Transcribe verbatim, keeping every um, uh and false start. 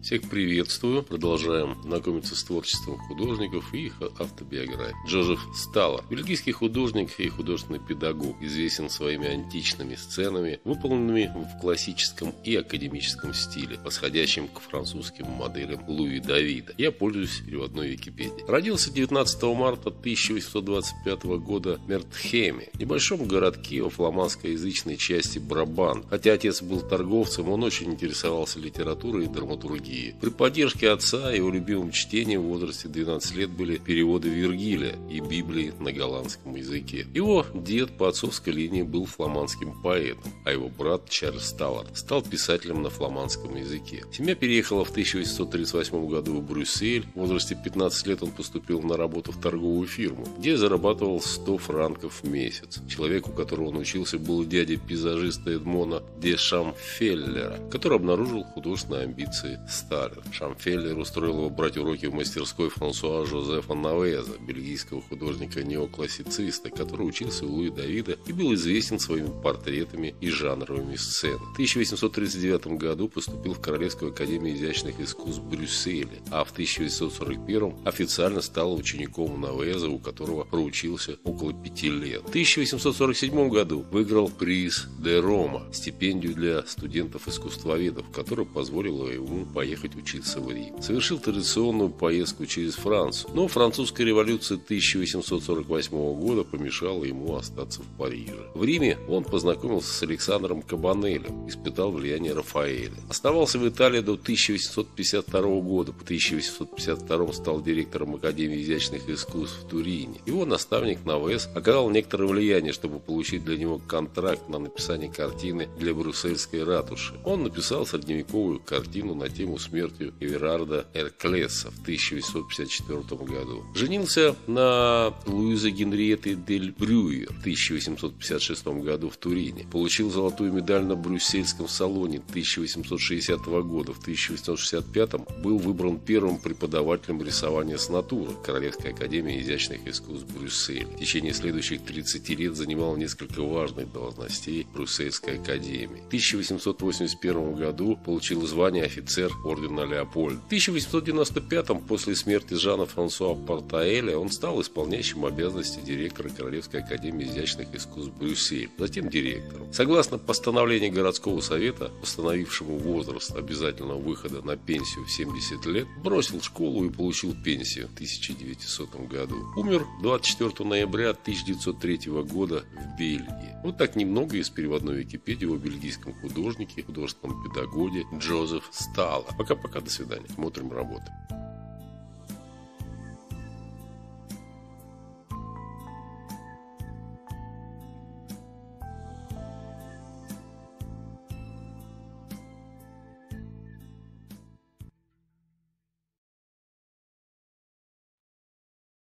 Всех приветствую. Продолжаем знакомиться с творчеством художников и их автобиографией. Джозеф Сталлар. Бельгийский художник и художественный педагог. Известен своими античными сценами, выполненными в классическом и академическом стиле, восходящим к французским моделям Луи Давида. Я пользуюсь переводной Википедией. Родился девятнадцатого марта тысяча восемьсот двадцать пятого года в Мертхеме, небольшом городке во фламандскоязычной части Брабант. Хотя отец был торговцем, он очень интересовался литературой и драматургией. При поддержке отца его любимым чтением в возрасте двенадцати лет были переводы Вергилия и Библии на голландском языке. Его дед по отцовской линии был фламандским поэтом, а его брат Чарльз Сталлар стал писателем на фламандском языке. Семья переехала в тысяча восемьсот тридцать восьмом году в Брюссель. В возрасте пятнадцати лет он поступил на работу в торговую фирму, где зарабатывал сто франков в месяц. Человек, у которого он учился, был дядя пейзажиста Эдмона де Шамфеллера, который обнаружил художественные амбиции Сталлера. Шамфеллер устроил его брать уроки в мастерской Франсуа Жозефа Навеза, бельгийского художника-неоклассициста, который учился у Луи Давида и был известен своими портретами и жанровыми сценами. В тысяча восемьсот тридцать девятом году поступил в Королевскую академию изящных искусств в Брюсселе, а в тысяча восемьсот сорок первом официально стал учеником Навеза, у которого проучился около пяти лет. В тысяча восемьсот сорок седьмом году выиграл приз де Рома, стипендию для студентов-искусствоведов, которая позволила ему поехать учиться в Рим. Совершил традиционную поездку через Францию, но французская революция тысяча восемьсот сорок восьмого года помешала ему остаться в Париже. В Риме он познакомился с Александром Кабанелем, испытал влияние Рафаэля. Оставался в Италии до тысяча восемьсот пятьдесят второго года. В тысяча восемьсот пятьдесят втором стал директором Академии изящных искусств в Турине. Его наставник Навез оказал некоторое влияние, чтобы получить для него контракт на написание картины для брюссельской ратуши. Он написал средневековую картину на тему смерти Эверарда Эрклеса в тысяча восемьсот пятьдесят четвёртом году. Женился на Луизе Генриетте дель Брюер в тысяча восемьсот пятьдесят шестом году в Турине. Получил золотую медаль на Брюссельском салоне тысяча восемьсот шестидесятого года. В тысяча восемьсот шестьдесят пятом был выбран первым преподавателем рисования с натуры Королевской академии изящных искусств Брюсселя. В течение следующих тридцати лет занимал несколько важных должностей в Брюссельской академии. В тысяча восемьсот восемьдесят первом году получил звание офицер ордена Леопольда. В тысяча восемьсот девяносто пятом, после смерти Жана Франсуа Портаэля, он стал исполняющим обязанности директора Королевской академии изящных искусств Брюссель, затем директором. Согласно постановлению городского совета, постановившему возраст обязательного выхода на пенсию в семьдесят лет, бросил школу и получил пенсию в тысяча девятисотом году. Умер двадцать четвёртого ноября тысяча девятьсот третьего года в Бельгии. Вот так немного из переводной Википедии о бельгийском художнике, художественном педагоге Джозеф Сталлар. Пока-пока, до свидания. Смотрим работу.